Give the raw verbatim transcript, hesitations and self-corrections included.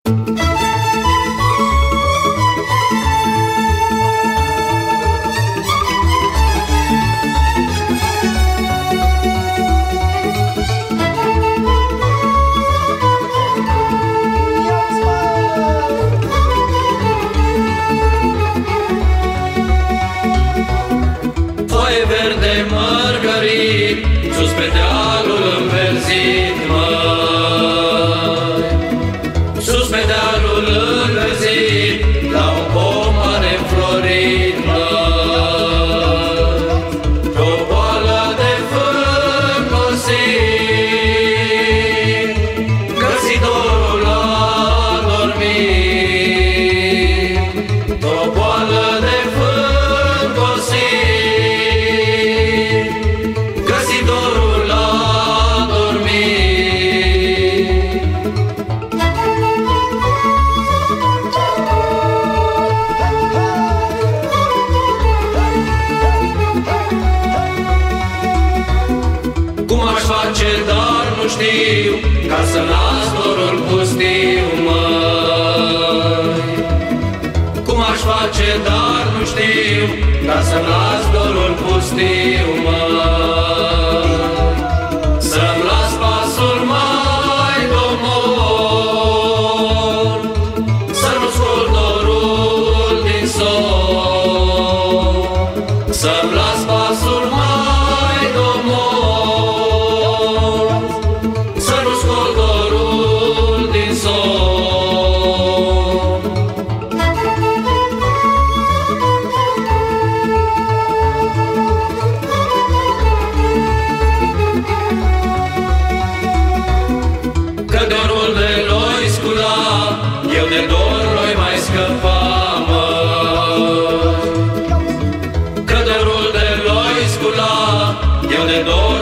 Sus pe dealul înverzit, măi, sus pe dealul înverzit, la un pom mare înflorit, măi, pe-o boală de fân cosit, găsitorul a dormit, pe-o boală de fân cosit. Cum aș face, dar nu știu, ca să las dorul pustiu, măi. Cum aș face, dar nu știu, ca să las dorul pustiu, măi. Să-mi las pasul mai domol, să nu scol dorul din sol. Să-mi las pasul mai domol, să nu scol dorul din sol. Că dorul de loi scula, eu de dor loi mai scăpa, măi. Că dorul de loi scula, eu de dor